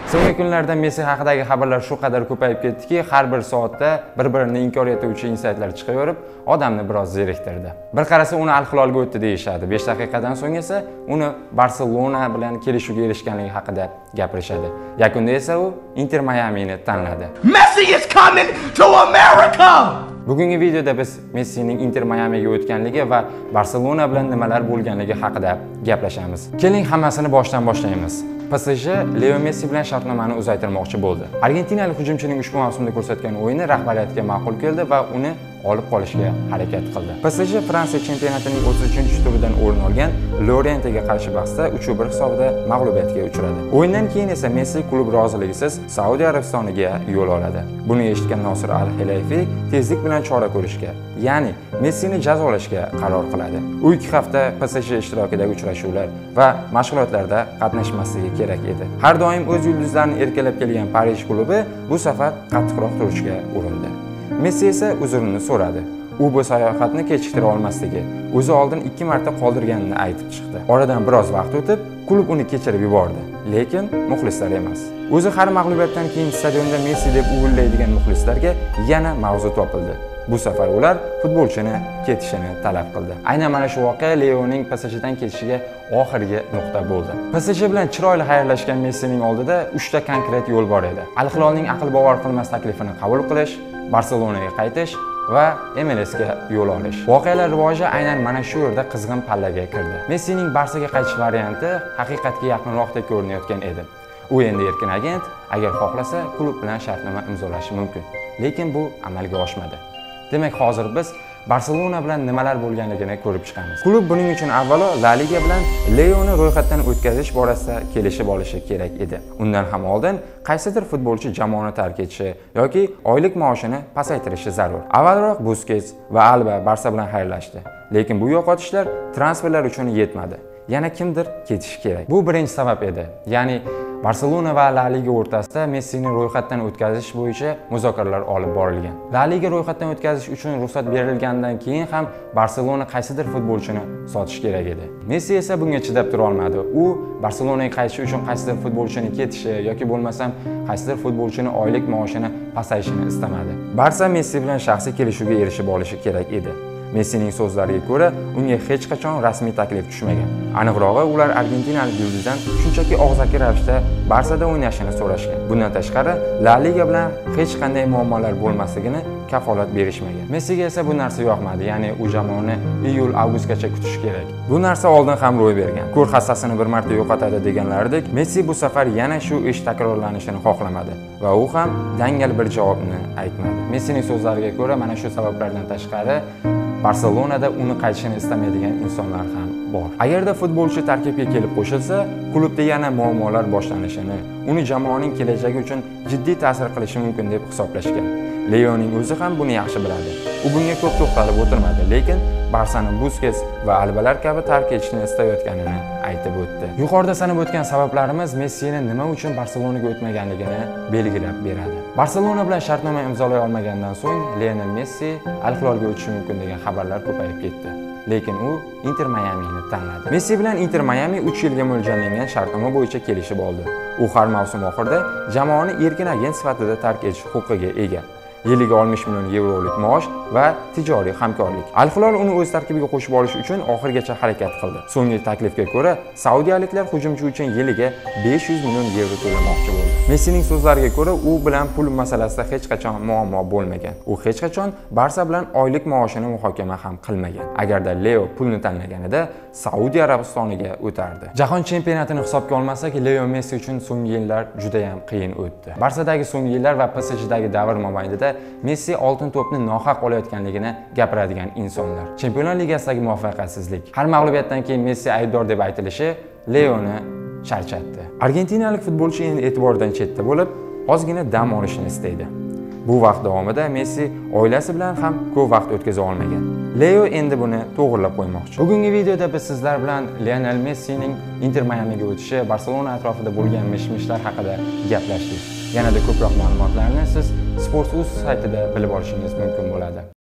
So'nggi kunlarda Messi haqidagi xabarlar shu qadar ko'payib ketdiki, har bir soatda bir-birini inkor etuvchi insaytlar chiqaverib, odamni biroz zeriktirdi. Bir qarasa uni Al-Hilolga o'tdi deyishadi. 5 daqiqadan so'ng esa uni Barselona bilan kelishuvga erishganligi haqida gapirishadi. Yakunda esa u Inter Miami'ni tanladi. Messi is coming to America! Bugungi videoda biz Messining Inter Miami'ga o'tganligi va Barselona bilan nimalar bo'lganligi haqida gaplashamiz. Keling, hammasini boshdan boshlaymiz. PSG Leo Messi bilan shartnomani uzaytirmoqchi bo'ldi. Argentinalik hujumchining ushbu mavsumda ko'rsatgan o'yini rahbariyatga ma'qul keldi va uni olib qolishga harakat qildi. PSG Fransiya chempionatining 33-turidan o'rin olgan Lorientga qarshi bahsda 3-1 hisobida mag'lubiyatga uchradi. O'yindan keyin esa Messi klub roziligisiz Saudiya Arabistoniga yo'l oladi. Buni eshitgan Nosir Al-Hilayfi tezlik bilan chora ko'rishga, ya'ni Messini jazolashga qaror qiladi. U 2 hafta PSG ishtirokidagi uchrashuvlar va mashg'ulotlarda qatnashmasligi kerak edi. Har doim o'z yulduzlarini erkalab kelgan Parij klubi bu safar qattiqroq turishga urindi. Messi esa uzrini so'radi. U bu sayohatni kechiktira olmasligi, o'zi oldin 2 marta qoldirganini aytib chiqdi. Oradan biroz vaqt o'tib, klub uni kechirib yubordi, lekin muxlislar emas. O'zi har mag'lubiyatdan keyin stadionda Messi deb uvillaydigan muxlislarga yana mavzu topildi. Bu safar ular futbolchini ketishini talab qildi. Aynan mana shu voqea Leoning PSJdan ketishiga oxirgi nuqta bo'ldi. PSG bilan chiroyli xayrlashgan Messining oldida 3 ta konkret yo'l bor edi. Al-Hilolning aql bovar qilmas taklifini qabul qilish, Barselonaga qaytish va MLSga yo'l olish. Voqealar rivoji aynan mana shu yerda qizg'in pallaga kirdi. Messining Barsaga qaytish varianti haqiqatga yaqinroqdek ko'rinayotgan edi. U endi erkin agent, agar xohlasa klub bilan shartnoma imzolashi mumkin. Lekin bu amalga oshmadi. Demak, hozir biz Barselona bilan nimalar bo'lganligini ko'rib chiqamiz. Klub buning uchun avvalo La Liga bilan Leoni ro'yxatdan o'tkazish borasida kelishib olishi kerak edi. Undan ham oldin qaysidir futbolchi jamoani tark etishi yoki oylik maoshini pasaytirishi zarur. Avvalroq Busquets va Alba Barsa bilan xayrlashdi, lekin bu yo'qotishlar transferlar uchun yetmadi. Yana kimdir ketishi kerak. Bu birinchi sabab edi. Ya'ni Barselona va La Liga o'rtasida Messini ro'yxatdan o'tkazish bo'yicha muzokaralar olib borilgan. La Liga ro'yxatdan o'tkazish uchun ruxsat berilgandan keyin ham Barselona qaysidir futbolchini sotish kerak edi. Messi esa bunga chidab tura olmadi. U Barselonaga qaytish uchun qaysidir futbolchini ketishi yoki bo'lmasam qaysidir futbolchini oylik maoshini pasayishini istamadi. Barsa Messi bilan shaxsiy kelishuvga erishib olishi kerak edi. Messining so'zlariga ko'ra, unga hech qachon rasmiy taklif tushmagan. Aniqrog'i, ular argentinalik yulduzdan shunchaki og'zaki ravishda Barsada o'ynashini so'rashgan. Bundan tashqari, La Liga bilan hech qanday muammolar bo'lmasligini kafolat berishmagan. Messiga esa bu narsa yoqmadi, ya'ni u jamoani iyul-avgustgacha kutish kerak. Bu narsa oldin ham ro'y bergan. Ko'r hassasini bir marta yo'qotadi deganlaridek, Messi bu safar yana shu ish takrorlanishini xohlamadi va u ham dangal bir javobni aytmadi. Messining so'zlariga ko'ra, mana shu sabablardan tashqari Barselonada uni qaytishini istamaydigan insonlar ham bor. Agarda futbolchi tarkibga kelib qo'shilsa, klubda yana muammolar boshlanishini, uni jamoaning kelajagi uchun jiddiy ta'sir qilishi mumkin deb hisoblashgan. Leoning o'zi ham buni yaxshi biladi. U bunga ko'p to'xtalib o'tirmadi, lekin Barsani Busquets va Albalar kabi tark etishni istayotganini aytib o'tdi. Yuqorida sanab o'tgan sabablarimiz Messini nima uchun Barselonaga o'tmaganligini belgilab beradi. Barselona bilan shartnoma imzolay olmagandan so'ng Lionel Messi Al-Hilolga o'tishi mumkin degan xabarlar ko'payib ketdi. Lekin u Inter Miami'ni tanladi. Messi bilan Inter Miami 3 yilga mo'ljallangan shartnoma bo'yicha kelishib oldi. U har mavsum oxirida jamoani erkin agent sifatida tark etish huquqiga ega. Yiliga 60 million yevrolik maosh va tijoriy hamkorlik. Al-Hilol uni o'z tarkibiga qo'shib olish uchun oxirigacha harakat qildi. So'nggi taklifga ko'ra, saudiyaliklar hujumchi uchun yiliga 500 million yevro to'lamoqchi bo'ldi. Messining so'zlariga ko'ra, u bilan pul masalasida hech qachon muammo bo'lmagan. U hech qachon Barsa bilan oylik maoshini muhokama ham qilmagan. Agarda Leo pulni tanlaganida Saudiya Arabistoniga o'tardi. Jahon chempionatini hisobga olmasak, Leo Messi uchun so'nggi yillar juda ham qiyin o'tdi. Barsadagi so'nggi yillar va PSJdagi davr mobaynida Messi oltin to'pni nohaq olayotganligini gapiradigan insonlar. Chempionlar ligasidagi muvaffaqiyatsizlik, har mag'lubiyatdan keyin Messi aybdor deb aytilishi Leoni charchatdi. Argentinalik futbolchi endi e'tibordan chetda bo'lib, ozgina dam olishni istaydi. Bu vaqt davomida Messi oilasi bilan ham ko'p vaqt o'tkaza olmagan. Leo endi buni to'g'rilab qo'ymoqchi. Bugungi videoda biz sizlar bilan Lionel Messining Inter Miamiga o'tishi, Barselona atrofida bo'lgan mish-mishlar haqida gaplashdik. Yanada ko'proq ma'lumotlarni siz Sports.uz saytida bilib olishingiz mumkin bo'ladi.